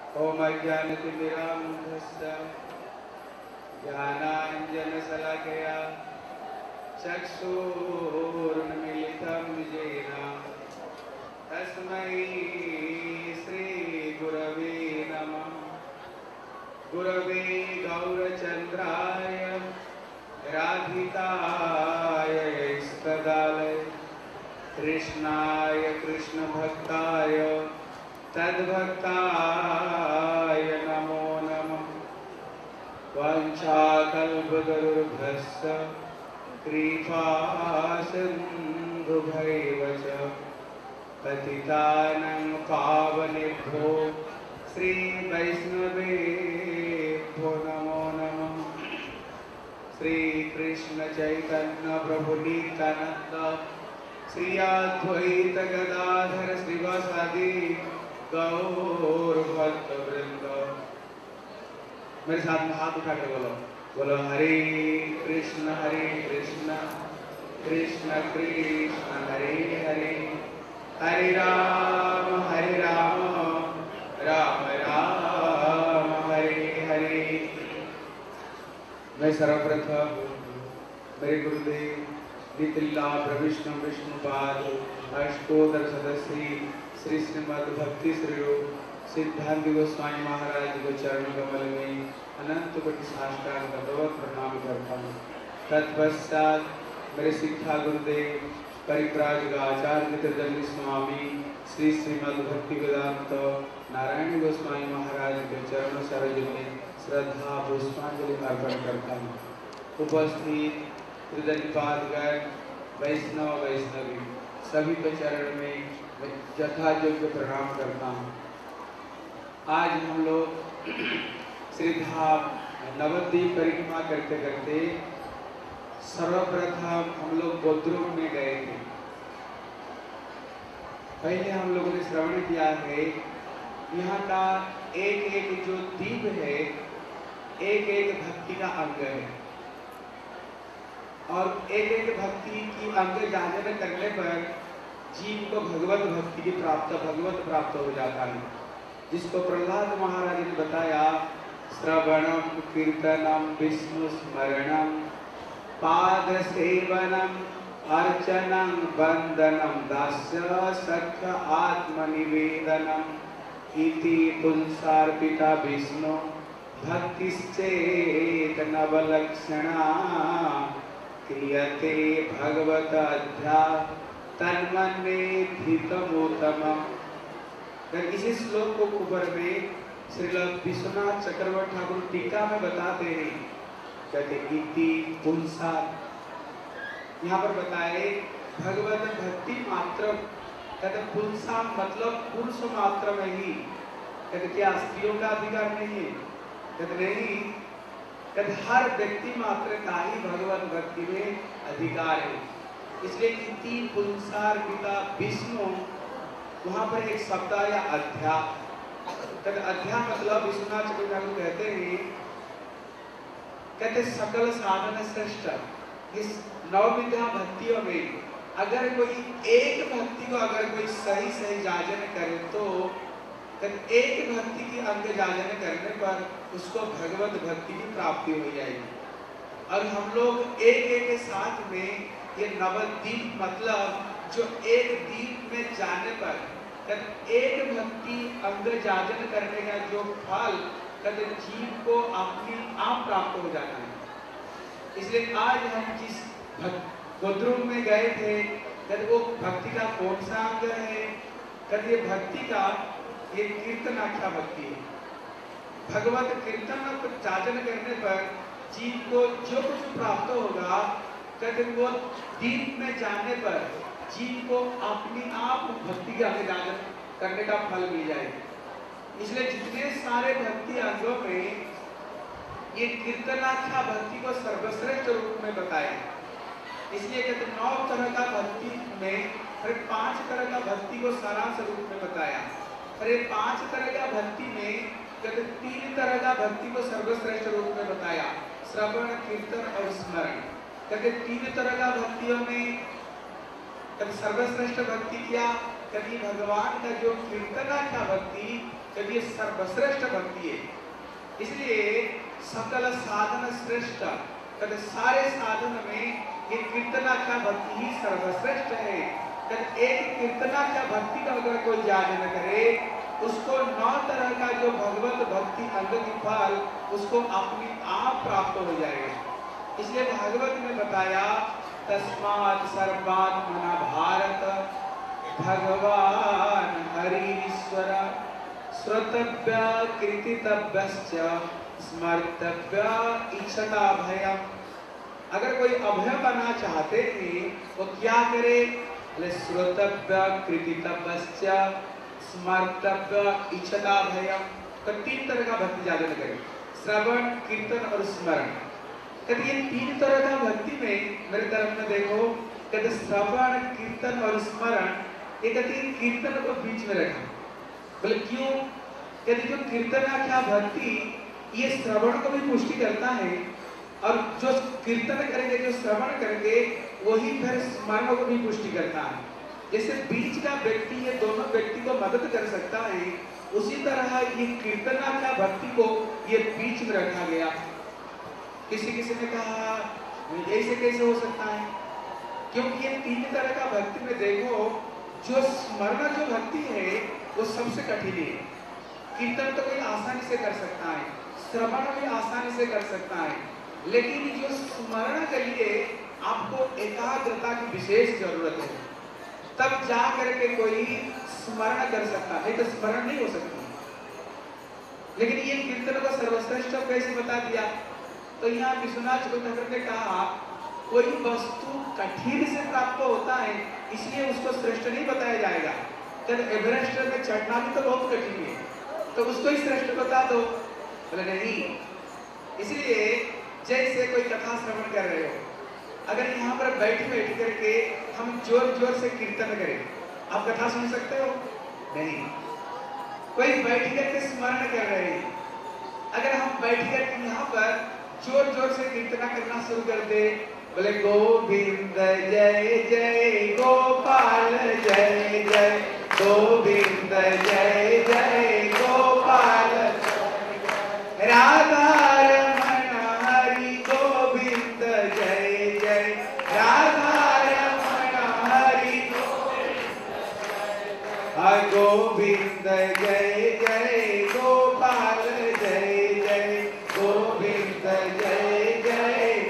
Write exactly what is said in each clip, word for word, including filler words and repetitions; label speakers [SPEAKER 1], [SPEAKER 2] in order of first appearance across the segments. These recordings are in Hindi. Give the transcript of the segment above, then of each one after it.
[SPEAKER 1] ओम अज्ञानतिमिरान्धस्य ज्ञानाञ्जनशलाकया चक्षुरुन्मीलितं येन तस्मै श्रीगुरवे नमः। गुरवे गौरचन्द्राय राधिकाय इष्टदालय कृष्णाय कृष्णभक्ताय तद्भक्ताय नमो नमः। वाञ्छाकल्पतरुभ्यश्च कृपासिन्धुभ्यैव च पतितानां पावनेभ्यो श्रीवैष्णवेभ्यो नमो नमः। श्रीकृष्ण चैतन्य प्रभु नित्यानंद श्री अद्वैत गदाधर श्रीवासादि गौर भक्त वृंद। मेरे साथ में हाथ उठा के बोलो बोलो हरे कृष्ण हरे कृष्ण कृष्ण कृष्ण हरे हरे हरे राम हरे राम राम राम हरे हरे। मैं सर्वप्रथम मेरे गुरुदेव नितिल्लाभ विष्णु विष्णुपाद अष्टोत्तर सदस्य श्री श्रीमद् भक्ति श्री रूप सिद्धांत गोस्वामी महाराज जी को चरण कमल में अनंत कोटि साष्टांग दंडवत प्रणाम करता हूँ। तत्पश्चात मेरे शिक्षा गुरुदेव परिप्राजक आचार्य त्रिदंडी स्वामी श्री श्रीमद् भक्ति वेदांत नारायण गोस्वामी महाराज के चरण सरोज में श्रद्धा पुष्पांजलि अर्पण करता हूँ। उपस्थित त्रिदंडपादगण वैष्णव वैष्णवी सभी के चरण में यथायोग्य प्रणाम करता हूँ। आज हम लोग श्रीधाम नवद्वीप परिक्रमा करते करते सर्वप्रथम हम लोग गोद्रुम में गए थे। पहले हम लोगों ने श्रवण किया है यहाँ का एक एक जो द्वीप है एक एक भक्ति का अंग है और एक एक भक्ति की अंग जागरण करने पर जीव को भगवत भक्ति की प्राप्त भगवत प्राप्त हो जाता है, जिसको प्रहलाद महाराज ने बताया श्रवणम कीर्तनम विष्णु स्मरणम पाद सेवनम अर्चनम वंदनम दास्य सख्य आत्मनिवेदनम इति पुंसार्पिता विष्णु भक्तिश्चेत नवलक्षणा क्रियते भगवत अध्या तन्मन्ये धीतमोत्तमम्। इसी श्लोक को ऊपर में श्रील विश्वनाथ चक्रवर्ती ठाकुर टीका में बताते हैं, कहते इति पुंसा, यहाँ पर बताए भगवत भक्ति मात्र, कहते पुंसा मतलब पुरुष मात्र में ही, कहते क्या स्त्रियों का अधिकार नहीं है, कहते नहीं, कहते हर व्यक्ति मात्र का ही भगवत भक्ति में अधिकार है। इसलिए इति पुंसार्पिता विष्णु, वहां पर एक शब्द आया अध्या, कहते अध्या मतलब विश्वनाथ चक्रवर्ती ठाकुर कहते हैं, कहते सकल साधन श्रेष्ठ। इस नौ विधा भक्तियों में अगर कोई एक भक्ति को अगर कोई सही सही जाजन करे तो कहते एक भक्ति की अंग जाजन करने पर उसको भगवत भक्ति की प्राप्ति हो जाएगी। और हम लोग एक एक के साथ में ये नवद्वीप मतलब जो एक द्वीप में जाने पर एक भक्ति अंग जाजन करने का जो फल कद जीव को अपनी आप प्राप्त हो जाता है। इसलिए आज हम जिस गोद्रुम में गए थे कद वो भक्ति का कौन सा अंग है, कद ये भक्ति का ये कीर्तनाख्या भक्ति है। भगवत कीर्तन जाजन करने पर जीव को जो कुछ प्राप्त होगा कद वो दीप में जाने पर जीव को अपनी आप भक्ति का जागरण करने का फल मिल जाएगा। इसलिए जितने सारे भक्ति अंगों में ये कीर्तनाख्या भक्ति को सर्वश्रेष्ठ रूप में बताया। इसलिए कहते नौ तरह का भक्ति में फिर पांच तरह का भक्ति को सारांश रूप में बताया। फिर पांच तरह का भक्ति में कहते तीन तरह का भक्ति को सर्वश्रेष्ठ रूप में बताया, श्रवण कीर्तन और स्मरण। कहते तीन तरह का भक्तियों में सर्वश्रेष्ठ भक्ति क्या, कभी भगवान का जो कीर्तनाख्या भक्ति कभी सर्वश्रेष्ठ भक्ति है। इसलिए सकल साधन श्रेष्ठ, कभी सारे साधन में ये कीर्तनाख्या भक्ति ही सर्वश्रेष्ठ है। कभी एक कीर्तनाख्या भक्ति का अगर कोई याद न करे, उसको नौ तरह का जो भगवत भक्ति अंग की फल उसको अपने आप प्राप्त हो जाएगा। इसलिए भागवत में बताया तस्मात् सर्वात्मना भारत भगवान हरिश्वर श्रोतव्य कीर्तितव्यश्च स्मर्तव्य इच्छता भयम्। अगर कोई अभय बनना चाहते थे वो क्या करे? श्रोतव्य कीर्तितव्यश्च स्मर्तव्य इच्छता भयम्। तो तीन तरह का भक्ति जागरण करें, श्रवण कीर्तन और स्मरण। कहते ये तीन तरह का भक्ति में मेरे तरफ में देखो, कहते श्रवण कीर्तन और स्मरण, ये कहते कीर्तन को बीच में रखा। बोले क्यों? कहते जो कीर्तनाख्या भक्ति ये श्रवण को भी पुष्टि करता है और जो कीर्तन करेंगे, जो श्रवण करेंगे, वही फिर स्मरण को भी पुष्टि करता है। जैसे बीच का व्यक्ति ये दोनों व्यक्ति को मदद कर सकता है, उसी तरह ये कीर्तनाख्या भक्ति को ये बीच में रखा गया। किसी किसी ने कहा ऐसे कैसे हो सकता है? क्योंकि ये तीन तरह का भक्ति में देखो, जो स्मरण जो भक्ति है वो सबसे कठिन है। कीर्तन तो कोई आसानी से कर सकता है, श्रवण भी आसानी से कर सकता है, लेकिन जो स्मरण के लिए आपको एकाग्रता की विशेष जरूरत है, तब जा करके कोई स्मरण कर सकता है, तो स्मरण नहीं हो सकती। लेकिन ये कीर्तन को सर्वश्रेष्ठ कैसे बता दिया? तो यहाँ विश्वनाथ चक्रवर्ती ने कहा कोई वस्तु कठिन से प्राप्त होता है, इसलिए उसको श्रेष्ठ नहीं बताया जाएगा। जब एवरेस्ट में चढ़ना भी तो बहुत कठिन है, तो उसको ही श्रेष्ठ बता दो। बोले नहीं। इसलिए जैसे कोई कथा श्रवण कर रहे हो, अगर यहाँ पर बैठ बैठ करके हम जोर जोर से कीर्तन करें, आप कथा सुन सकते हो? नहीं। कोई बैठ करके स्मरण कर रहे हैं, अगर हम बैठ करके यहाँ पर जोर जोर से कीर्तना करना शुरू कर दे, बोले गोविंद जय जय गोपाल जय जय, गोविंद जय जय गोपाल राधा रमण हरि गोविंद जय जय, राधा रमण हरि गोविंद जय जय गोपाल जय जय, गोविंद जय जय।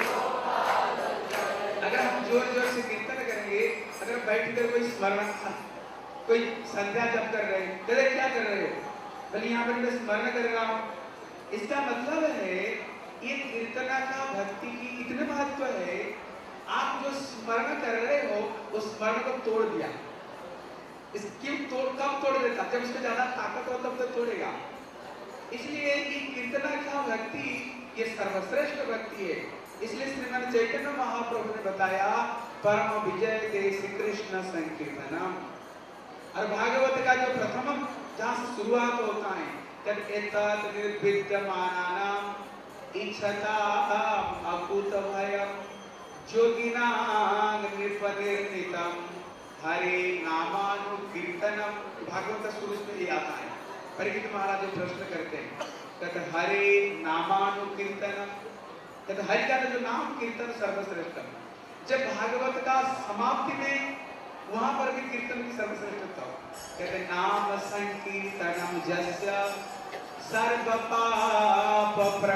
[SPEAKER 1] अगर हम जोर जोर से कीर्तन करेंगे, अगर बैठ कर कोई स्मरण, कोई संध्या जप कर रहे हैं, तो क्या कर रहे हो? बोले यहाँ पर मैं स्मरण कर रहा हूँ। इसका मतलब है ये कीर्तना का भक्ति की इतने महत्व है, आप जो स्मरण कर रहे हो वो स्मरण को तोड़ दिया। इस क्यों तोड़, कब तोड़ देता? जब उसको ज्यादा ताकत हो तब तो तोड़ेगा। इसलिए ये कीर्तना का भक्ति ये सर्वश्रेष्ठ भक्ति है। इसलिए श्रीमान चैतन्य महाप्रभु ने बताया परम विजय के श्री कृष्ण संकीर्तनम। और भागवत का जो प्रथम जहाँ से शुरुआत होता है, तद एतत् निर्विद्यमानानाम इच्छताम अकुत भयम जोगिनां नृपनिर्णितम हरे नामानुकीर्तनम। भागवत का शुरू में ये आता है। परीक्षित महाराज जो प्रश्न करते हैं, कहते हरे नामानुकीर्तनम, कहते हरि का जो नाम कीर्तन सर्वश्रेष्ठ। जब भागवत का समाप्ति में वहां पर भी कीर्तन की सर्वश्रेष्ठता हो, कहते नाम संकीर्तनम जस्य सर्व पाप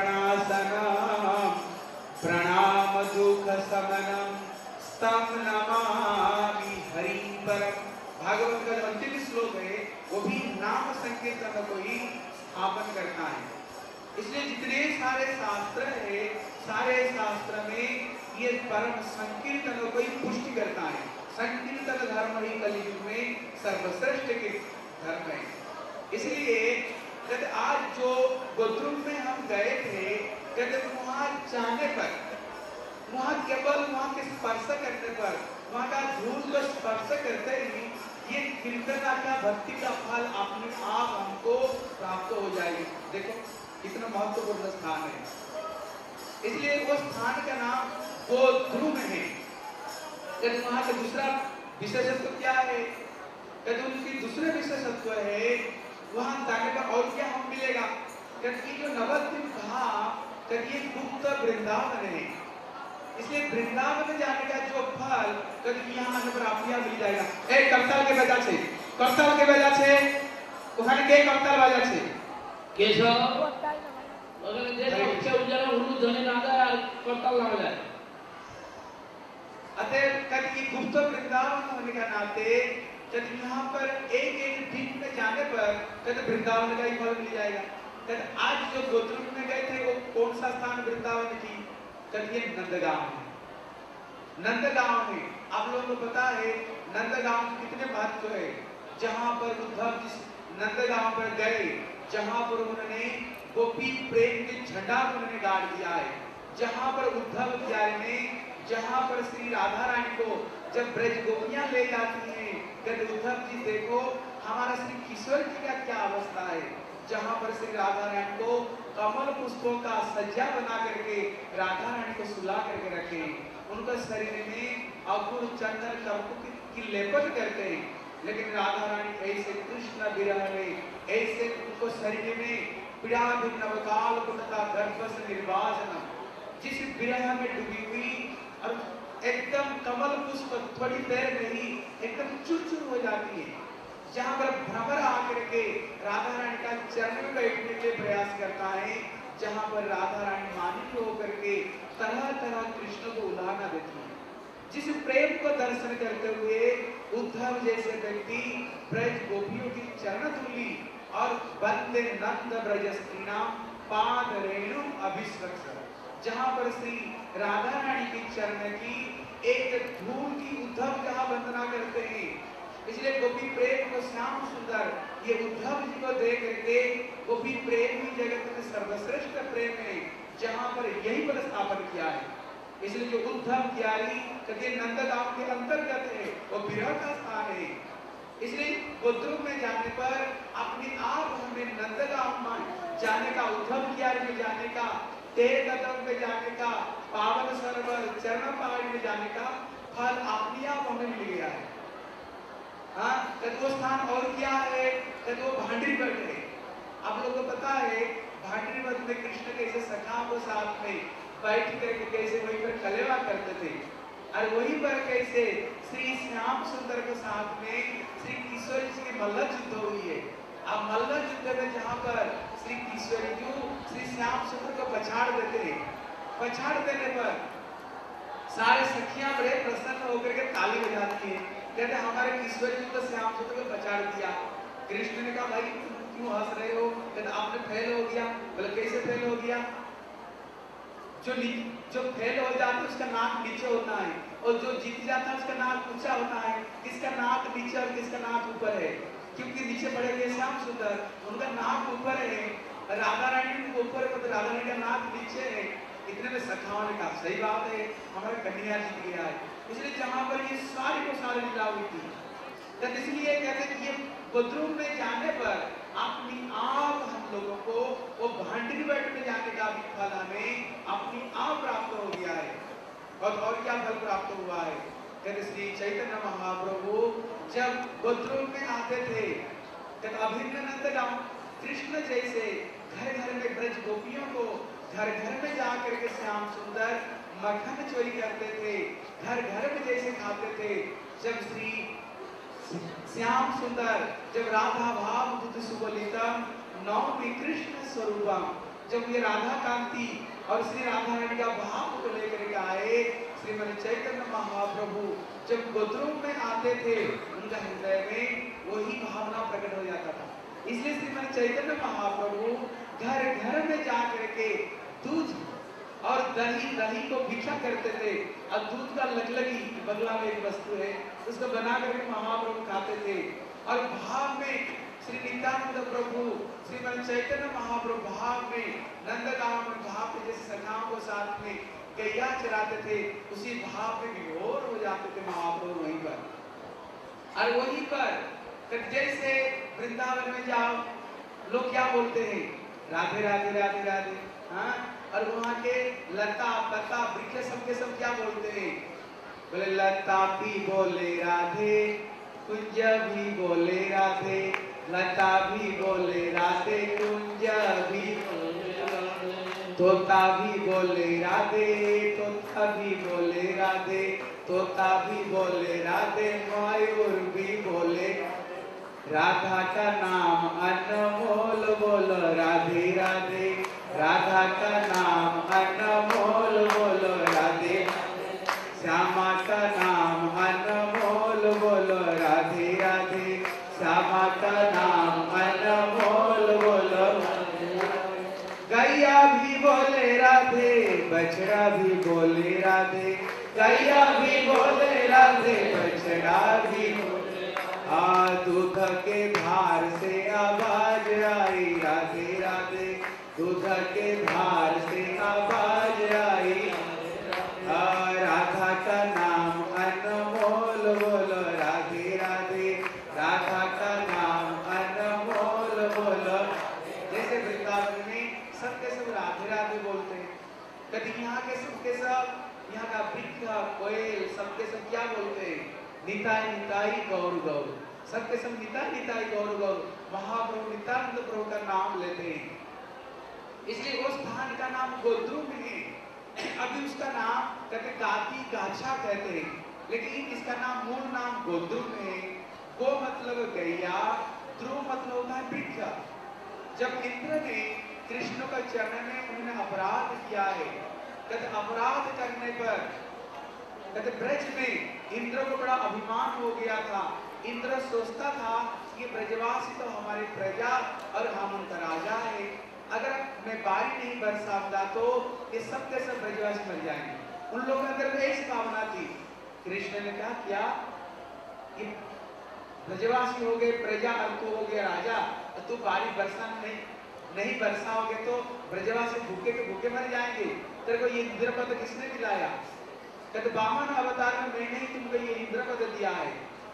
[SPEAKER 1] प्रणाशनम प्रणाम दुख शमनम स्तम नमामि हरि परम। भागवत का जो अंतिम श्लोक है वो भी नाम संकीर्तन को ही स्थापन करता है। इसलिए जितने सारे शास्त्र है, सारे शास्त्र में ये परम संकीर्तन को ही पुष्टि करता है। संकीर्तन धर्म ही कलियुग में सर्वश्रेष्ठ के धर्म है। इसलिए कहते आज जो गोद्रुम में हम गए थे, कहते वहां जाने पर, वहां केवल वहां के स्पर्श करने पर, वहां का धूल को स्पर्श करते ही ये कीर्तन का भक्ति का फल अपने आप हमको प्राप्त हो जाएगी। देखो कितना महत्वपूर्ण स्थान है। इसलिए वो स्थान का नाम गोद्रुम है। वहां का दूसरा विशेषत्व क्या है? कहते उनकी दूसरे विशेषत्व है, वहां जाने पर और क्या हम मिलेगा? कहते जो नवद्वीप था, कहते ये गुप्त वृंदावन है, इसलिए वृंदावन में जाने का जो फल कहते यहाँ आने पर आपको मिल जाएगा। ए करताल के बजा छे, करताल के बजा छे, ওখানে কে করতাল বাজাচ্ছে?
[SPEAKER 2] কেশব ওখানে যে পক্ষে উজালা হুলু ধনে না যায় আর করতাল না যায়।
[SPEAKER 1] अतः कल ये गुप्त वृंदावन होने का नाते जब यहाँ पर एक एक दिन में जाने पर कद वृंदावन का ही फल मिल जाएगा। कद आज जो गोत्रुक में गए थे वो कौन सा स्थान वृंदावन की? कद ये नंदगांव है। नंदगांव में आप लोगों को पता है नंदगांव कितने महत्व है। जहाँ पर उद्धव जिस नंदगांव पर गए, जहाँ पर उन्होंने गोपी प्रेम के झंडा उन्होंने गाड़ दिया है, जहाँ पर उद्धव बिहारी ने, जहाँ पर श्री राधा रानी को जब ब्रज गोपियां ले जाती हैं, कहते उद्धव जी देखो हमारा श्री किशोर जी का क्या अवस्था है, जहाँ पर श्री राधा रानी को कमल पुष्पों का सज्जा बना करके राधा रानी को सुला करके रखे, उनका शरीर में अकुर चंदन कपूर की लेपट करते हैं, लेकिन राधा रानी ऐसे कृष्ण विरह में ऐसे उनको शरीर में पीड़ा नवकाल कुटता गर्भ से निर्वाचन, जिस विरह में डूबी हुई और एकदम कमल पुष्प थोड़ी देर में ही एकदम चुर-चुर हो जाती है, जहाँ पर भ्रमर आकर के राधा रानी का चरण में बैठने के प्रयास करता है, जहाँ पर राधा रानी मानिक होकर के तरह तरह कृष्ण को उलाहना देती है। जिस प्रेम को दर्शन करते हुए उद्धव जैसे व्यक्ति ब्रज गोपियों की चरण धूली और वंदे नंद ब्रज स्त्रीना पाद रेणु अभिस्वक्षर, जहाँ पर श्री राधा रानी की चरण की एक धूल की उद्धव जहाँ वंदना करते हैं, इसलिए गोपी प्रेम को श्याम सुंदर ये उद्धव जी को देख करके गोपी प्रेम ही जगत में सर्वश्रेष्ठ प्रेम है, जहाँ पर यही पर स्थापन किया है। इसलिए जो उद्धव बिहारी कभी नंदगांव के अंतर्गत है वो विरह का स्थान है, इसलिए गोत्रुक में जाने पर अपने आप हमें नंदगांव में जाने का, उद्धव बिहारी में जाने का, तेरे कदम में जाने का, पावन सरोवर चरण पहाड़ी में जाने का फल अपने आप हमें मिल गया है। हाँ, वो स्थान और क्या है? वो भांडरीवट है। आप लोगों को पता है भांडरीवट में कृष्ण कैसे सखा को साथ में बैठ करके कैसे वहीं पर कलेवा करते थे, और वहीं पर कैसे श्री श्याम सुंदर के साथ में श्री किशोर जी की मल्ल युद्ध हुई है। अब मल्ल युद्ध में जहाँ पर श्री किशोर जी श्री श्याम सुंदर को पछाड़ देते हैं, पछाड़ देने पर सारे सखियां बड़े प्रसन्न होकर के ताली बजाती है, कहते हमारे किशोर जी को श्याम सुंदर को पछाड़ दिया। कृष्ण ने कहा भाई तुम क्यों हंस रहे हो? कहते आपने फेल हो गया। बोले कैसे फेल हो गया? जो जो फेल हो जाता है उसका नाक नीचे होता है, और जो जीत जाता है उसका नाक ऊंचा होता है। किसका नाक नीचे और किसका नाक ऊपर है? क्योंकि नीचे पड़े गए श्याम सुंदर, उनका नाक ऊपर है, राधा रानी के ऊपर है, राधा रानी का नाक नीचे है। इतने में सखाओं ने कहा सही बात है, हमारा कन्या जीत गया है। इसलिए जहाँ पर ये सारी को सारी लीला हुई थी, तो इसलिए कहते हैं कि ये गोत्रुक में जाने पर अपनी आप हम लोगों को वो भांडरीवट में जाने का भी फल हमें अपनी आप प्राप्त हो गया है। और और क्या फल प्राप्त हुआ है? कहते श्री चैतन्य महाप्रभु जब गोत्रुक में आते थे तब अभिन्न नंदगांव कृष्ण जैसे घर घर में ब्रज गोपियों को घर घर में जाकर के श्याम सुंदर मक्खन चोरी करते थे, घर घर में जैसे खाते थे। जब श्री श्याम सुंदर जब राधा भाव दुध सुबोलितम नौमी कृष्ण स्वरूपम, जब ये राधा कांति और श्री राधा रानी का भाव को लेकर के आए, श्रीमद चैतन्य महाप्रभु जब गोत्रुक में आते थे उनका हृदय में वही भावना प्रकट हो जाता था। इसलिए श्रीमद चैतन्य महाप्रभु घर घर में जा करके दूध और दही दही को भिक्षा करते थे, और दूध का लगलगी बगला में एक वस्तु है उसको बना करके महाप्रभु खाते थे। और भाव में श्री नित्यानंद प्रभु श्रीमद चैतन्य महाप्रभु भाव में नंदगांव में भाव में जैसे सखाओं को साथ में गैया चराते थे, उसी भाव में विभोर हो जाते थे महाप्रभु वहीं पर। और वहीं पर जैसे वृंदावन में जाओ लोग क्या बोलते हैं? राधे राधे राधे राधे। हाँ, और वहाँ के लता पत्ता वृक्ष सबके सब क्या बोलते हैं? बोले लता भी बोले राधे, कुंज भी बोले राधे, लता भी बोले राधे, कुंज भी बोले राधे, तोता भी बोले राधे, तोता भी बोले राधे, तोता भी बोले राधे, मयूर भी बोले। राधा का नाम अनमोल बोलो राधे राधे, राधा का नाम अनमोल बोलो राधे, श्यामा का नाम अनमोल बोलो राधे राधे, श्यामा का नाम अनमोल बोलो। गैया भी बोले राधे, बछड़ा भी बोले राधे, गैया भी बोले राधे, बछड़ा भी बोले। आ दूध के धार से आवाज आई राधे राधे, दूध के धार से आवाज आई। आ राधा का नाम अनमोल बोलो राधे राधे, राधा का नाम अनमोल बोलो। जैसे वृंदावन में सबके सब राधे राधे बोलते हैं, कभी यहाँ के सबके सब, यहाँ का वृक्ष कोयल सबके सब क्या बोलते हैं? निताई निताई गौर गौर, सबके सब निताई निताई गौर गौर, महाप्रभु नित्यानंद प्रभु का नाम लेते हैं। इसलिए वो स्थान का नाम गोद्रुम है। अभी उसका नाम कहते गाती गाछा कहते हैं, लेकिन इसका नाम मूल नाम गोद्रुम है। गो मतलब गैया, ध्रुव मतलब होता है वृक्ष। जब इंद्र ने कृष्ण का चरण में उन्होंने अपराध किया है, कहते अपराध करने पर कहते ब्रज में इंद्र को बड़ा अभिमान हो गया था। इंद्र सोचता था कि ब्रजवासी तो हमारी प्रजा और हम उनका राजा है, अगर मैं बारी नहीं बरसाऊंगा तो ये सब के सब ब्रजवासी मर जाएंगे। उन लोगों के अंदर ऐसी भावना थी। कृष्ण ने कहा क्या कि ब्रजवासी हो गए, प्रजा और तू हो गया राजा, तो तू बारी बरसा नहीं नहीं बरसाओगे तो ब्रजवासी भूखे के भूखे मर जाएंगे। तेरे को ये इंद्रपद किसने दिलाया? कहते बामन अवतार में मैंने ही तुमको ये इंद्रपद दिया है।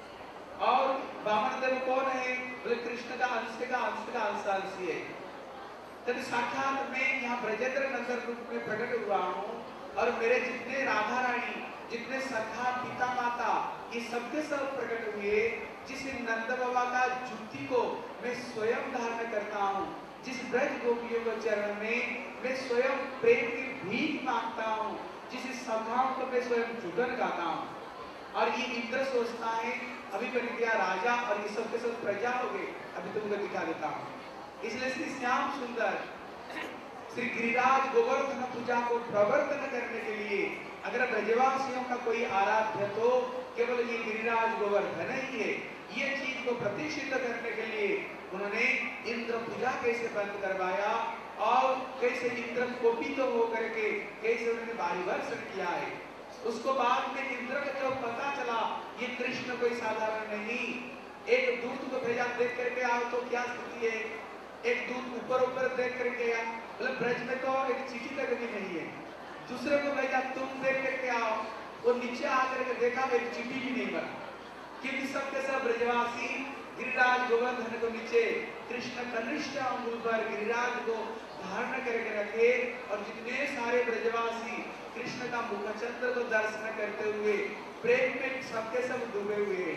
[SPEAKER 1] और बामन देव कौन है? बोले कृष्ण का अंश का अंश का अंश अंशी है। कहते साक्षात मैं यहाँ ब्रजेंद्र नंदन रूप में प्रकट हुआ हूँ, और मेरे जितने राधा रानी, जितने सखा पिता माता, ये सबके सब प्रकट हुए। जिस नंद बाबा का जुत्ती को मैं स्वयं धारण करता हूँ, जिस ब्रज गोपियों के चरण में मैं स्वयं प्रेम की भीख मांगता हूँ, जिस सखाओं को मैं स्वयं जुटन गाता हूँ। और ये इंद्र सोचता है अभी बन गया राजा और ये सब के सब प्रजा हो गए, अभी तुमको दिखा देता हूँ। इसलिए श्री श्याम सुंदर श्री गिरिराज गोवर्धन पूजा को प्रवर्तन करने के लिए अगर ब्रजवासियों का कोई आराध्य तो केवल ये गिरिराज गोवर्धन ही है। ये चीज को प्रतिष्ठित करने के लिए उन्होंने इंद्र पूजा कैसे बंद करवाया और कैसे इंद्र कोपित तो होकर के कैसे उन्होंने बारी वर्षण किया है। उसको बाद में इंद्र को जब पता चला ये कृष्ण कोई साधारण नहीं, एक दूत को भेजा देख करके आओ तो क्या स्थिति है। एक दूत ऊपर ऊपर देख करके आया, मतलब ब्रज में तो एक चिट्ठी तक भी नहीं है। दूसरे को भेजा तुम देख करके आओ, वो नीचे आकर के देखा एक चिट्ठी भी नहीं बना, क्योंकि सबके सब ब्रजवासी गिरिराज गोवर्धन को नीचे कृष्ण कनिष्ठ अंगुल पर गिरिराज को धारण करके रखे, और जितने सारे ब्रजवासी कृष्ण का मुखचंद्र को दर्शन करते हुए प्रेम में सबके सब डूबे हुए।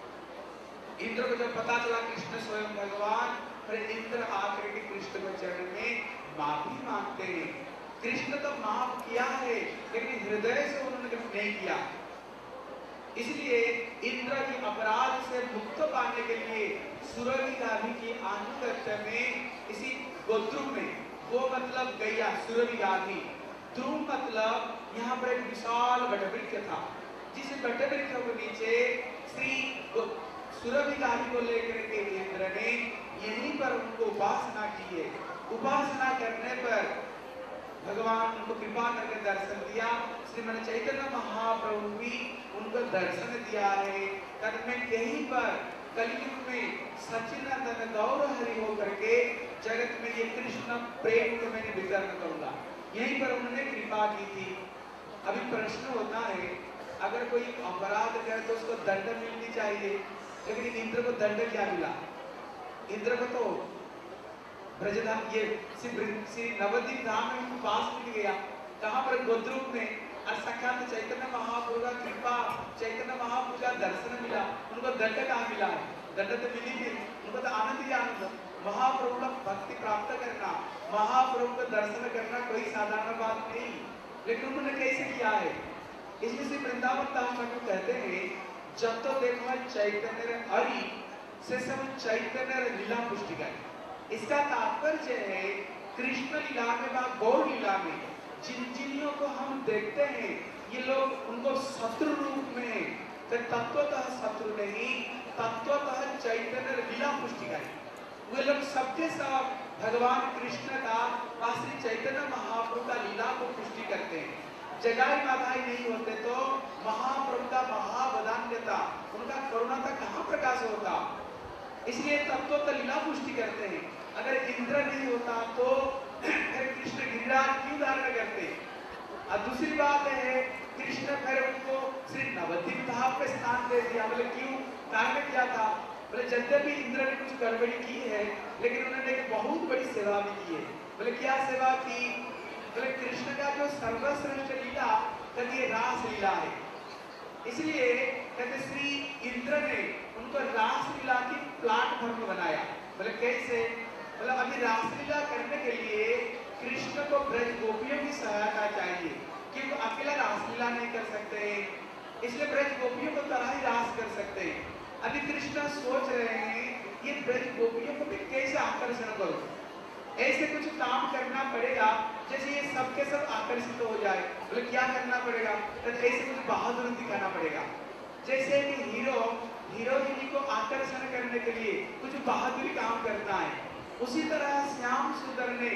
[SPEAKER 1] इंद्र को जब पता चला कृष्ण स्वयं भगवान, फिर इंद्र आकर के कृष्ण के चरण में माफी मांगते हैं। कृष्ण तो माफ किया है लेकिन हृदय से उन्होंने नहीं किया। इसलिए इंद्र की अपराध से मुक्त पाने के लिए सुरभि गाभी की आनुगत्य में इसी गोद्रुम में, वो मतलब गैया सुरभि गाभी, ध्रुव मतलब यहाँ पर एक विशाल वटवृक्ष था, जिस वटवृक्ष के नीचे श्री सुरभि गाभी को लेकर के इंद्र ने यहीं पर उनको उपासना की है। उपासना करने पर भगवान उनको कृपा करके दर्शन दिया। श्रीमन चैतन्य महाप्रभु भी उनको दर्शन दिया है। तब मैं कहीं पर कलयुग में सच्चिदानंद गौर हरि हो करके जगत में ये कृष्ण प्रेम को मैंने वितरण करूंगा, यहीं पर उन्होंने कृपा की थी। अभी प्रश्न होता है अगर कोई अपराध करे तो उसको दंड मिलनी चाहिए, लेकिन इंद्र को दंड क्या मिला? इंद्र को तो ब्रजधाम ये श्री नवद्वीप धाम में उनको पास मिल गया। कहाँ पर? गोद्रुम में। और साक्षात चैतन्य महाप्रभु का कृपा, चैतन्य महाप्रभु का दर्शन मिला, उनको दंड कहाँ मिला है? दंड तो मिली नहीं, उनको तो आनंद ही आनंद। महाप्रभु का भक्ति प्राप्त करना, महाप्रभु का दर्शन करना कोई साधारण बात नहीं, लेकिन उन्होंने कैसे किया है? इसलिए श्री वृंदावन दास ठाकुर कहते हैं, जब तो देखो चैतन्य हरि से सब चैतन्य लीला पुष्टि का। इसका तात्पर्य है कृष्ण लीला में व गौर लीला में जिन जिनियों को हम देखते हैं, ये लोग उनको शत्रु रूप में, तो तत्वतः शत्रु नहीं, तत्वतः चैतन्य लीला पुष्टि का। वे लोग सबके सब भगवान कृष्ण का व श्री चैतन्य महाप्रभु का लीला को पुष्टि करते हैं। जगाई माधाई नहीं होते तो महाप्रभु का महावदान्यता, उनका करुणा का कहाँ प्रकाश होता? इसलिए तत्व तो लीला पुष्टि करते हैं। अगर इंद्र नहीं होता तो फिर कृष्ण गिरिराज क्यों धारण करते? और दूसरी बात है, कृष्ण फिर उनको श्री नवद्वीप धाम पे स्थान दे दिया, बोले क्यों? कारण क्या था? बोले यद्यपि इंद्र ने कुछ गड़बड़ी की है, लेकिन उन्होंने एक बहुत बड़ी सेवा भी की है। बोले क्या सेवा की? बोले कृष्ण का जो सर्वश्रेष्ठ लीला कहते रास लीला है, इसलिए कहते श्री इंद्र ने उनको रासलीला की प्लेटफॉर्म बनाया। बोले कैसे? बोले अभी रासलीला करने के लिए कृष्ण को ब्रज गोपियों की सहायता चाहिए, क्योंकि अकेला रासलीला नहीं कर सकते, इसलिए ब्रज गोपियों को तरह ही रास कर सकते हैं। अभी कृष्ण सोच रहे हैं ये ब्रज गोपियों को भी कैसे आकर्षण करूं, ऐसे कुछ काम करना पड़ेगा जैसे ये सबके सब आकर्षित हो जाए। बोले क्या करना पड़ेगा? तो ऐसे कुछ बहादुर दिखाना पड़ेगा, जैसे कि हीरो हीरोइनी को आकर्षण करने के लिए कुछ बहादुरी काम करता है, उसी तरह श्याम सुंदर ने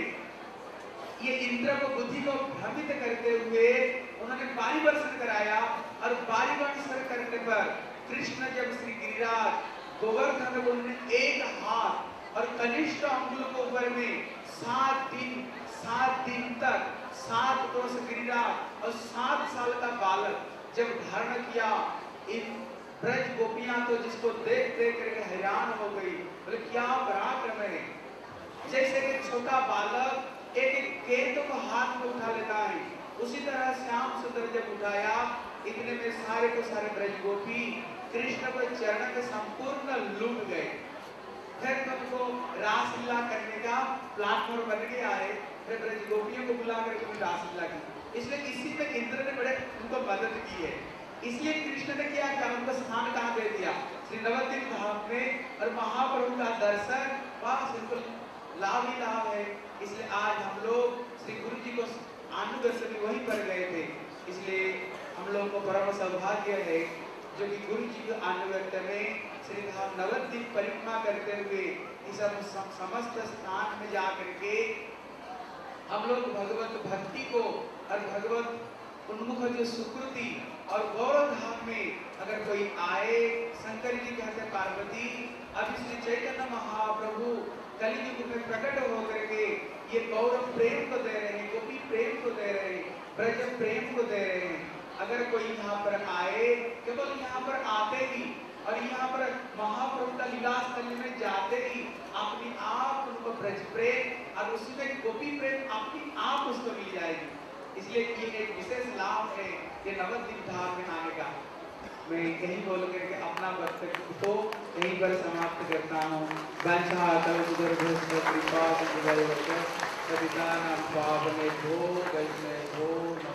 [SPEAKER 1] ये इंद्र को बुद्धि को भ्रमित करते हुए उन्होंने बारी वर्षण कराया, और बारी वर्षण करने पर कृष्ण जब श्री गिरिराज गोवर्धन को उन्होंने एक हाथ और कनिष्ठ अंगुल को ऊपर में सात दिन सात दिन तक सात कोस गिरिराज और सात साल का बालक जब धारण किया, इन ब्रज गोपियां तो जिसको देख देख कर हैरान हो गई। बोले क्या पराक्रम है, जैसे कि छोटा बालक एक एक गेंद को हाथ में उठा लेता है, उसी तरह श्याम सुंदर जब उठाया, इतने में सारे को सारे ब्रज गोपी कृष्ण को चरण के संपूर्ण लूट गए। फिर उनको रासलीला करने का प्लेटफॉर्म बन गया है, फिर ब्रज गोपियों को बुला करके उन्होंने रासलीला की। इसलिए इसी में इंद्र ने बड़े उनको मदद की है। इसलिए कृष्ण ने क्या किया? उनको स्थान कहाँ दे दिया? श्री नवद्वीप धाम में, और महाप्रभु का दर्शन वहां बिल्कुल लाभ ही लाभ है। इसलिए आज हम लोग श्री गुरु जी को आनुदर्शन वहीं पर गए थे, इसलिए हम लोगों को परम सौभाग्य है जो कि गुरु जी के आनुगत्य में श्री धाम नवद्वीप परिक्रमा करते हुए इस समस्त स्थान में जा करके हम लोग भगवत भक्ति को और भगवत उन्मुख जो सुकृति और गौरव धाम में अगर कोई आए, शंकर जी कहते पार्वती अभी श्री चैतन्य महाप्रभु कलियुग में प्रकट होकर के ये गौरव प्रेम को दे रहे हैं, गोपी प्रेम को दे रहे हैं, ब्रज प्रेम को दे रहे हैं। अगर कोई यहाँ पर आए, केवल यहाँ पर आते ही और यहाँ पर महाप्रभु का लीला स्थल में जाते ही अपनी आप उनको ब्रज प्रेम और उसी में गोपी प्रेम अपनी आप उसको मिल जाएगी। इसलिए ये एक विशेष लाभ है ये नवद्वीप धाम में आने का। मैं यही बोल करके अपना वक्तव्य को यहीं पर समाप्त करता हूँ। कृपा